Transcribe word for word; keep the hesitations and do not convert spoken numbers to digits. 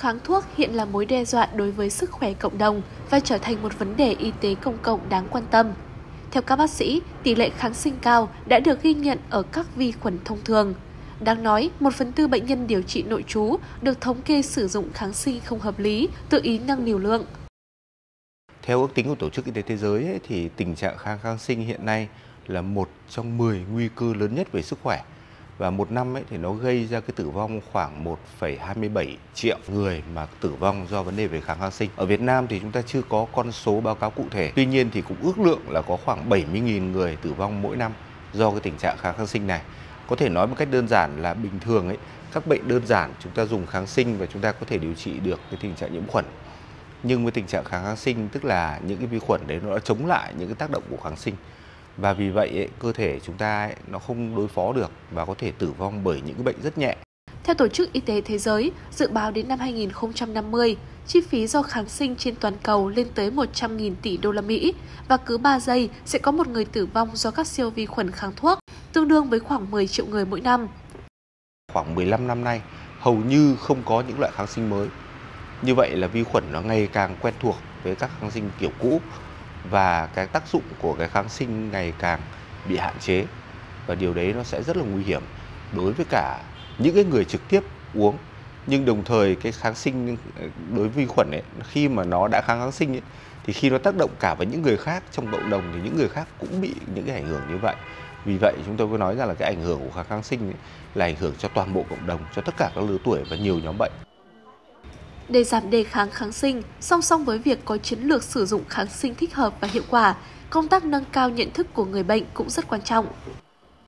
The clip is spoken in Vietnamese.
Kháng thuốc hiện là mối đe dọa đối với sức khỏe cộng đồng và trở thành một vấn đề y tế công cộng đáng quan tâm. Theo các bác sĩ, tỷ lệ kháng sinh cao đã được ghi nhận ở các vi khuẩn thông thường. Đáng nói, một phần tư bệnh nhân điều trị nội trú được thống kê sử dụng kháng sinh không hợp lý, tự ý nâng liều lượng. Theo ước tính của Tổ chức Y tế Thế giới ấy, thì tình trạng kháng kháng sinh hiện nay là một trong mười nguy cơ lớn nhất về sức khỏe. Và một năm ấy, thì nó gây ra cái tử vong khoảng một phẩy hai mươi bảy triệu người mà tử vong do vấn đề về kháng kháng sinh. Ở Việt Nam thì chúng ta chưa có con số báo cáo cụ thể. Tuy nhiên thì cũng ước lượng là có khoảng bảy mươi nghìn người tử vong mỗi năm do cái tình trạng kháng kháng sinh này. Có thể nói một cách đơn giản là bình thường ấy, các bệnh đơn giản chúng ta dùng kháng sinh và chúng ta có thể điều trị được cái tình trạng nhiễm khuẩn. Nhưng với tình trạng kháng kháng sinh tức là những cái vi khuẩn đấy nó đã chống lại những cái tác động của kháng sinh. Và vì vậy ấy, cơ thể chúng ta ấy, nó không đối phó được và có thể tử vong bởi những cái bệnh rất nhẹ. Theo Tổ chức Y tế Thế giới, dự báo đến năm hai nghìn không trăm năm mươi, chi phí do kháng sinh trên toàn cầu lên tới một trăm nghìn tỷ đô la Mỹ và cứ ba giây sẽ có một người tử vong do các siêu vi khuẩn kháng thuốc, tương đương với khoảng mười triệu người mỗi năm. Khoảng mười lăm năm nay, hầu như không có những loại kháng sinh mới. Như vậy là vi khuẩn nó ngày càng quen thuộc với các kháng sinh kiểu cũ và cái tác dụng của cái kháng sinh ngày càng bị hạn chế. Và điều đấy nó sẽ rất là nguy hiểm đối với cả những cái người trực tiếp uống. Nhưng đồng thời cái kháng sinh đối với vi khuẩn ấy, khi mà nó đã kháng kháng sinh ấy, thì khi nó tác động cả với những người khác trong cộng đồng thì những người khác cũng bị những cái ảnh hưởng như vậy. Vì vậy chúng tôi có nói rằng là cái ảnh hưởng của kháng kháng sinh ấy là ảnh hưởng cho toàn bộ cộng đồng, cho tất cả các lứa tuổi và nhiều nhóm bệnh. Để giảm đề kháng kháng sinh, song song với việc có chiến lược sử dụng kháng sinh thích hợp và hiệu quả, công tác nâng cao nhận thức của người bệnh cũng rất quan trọng.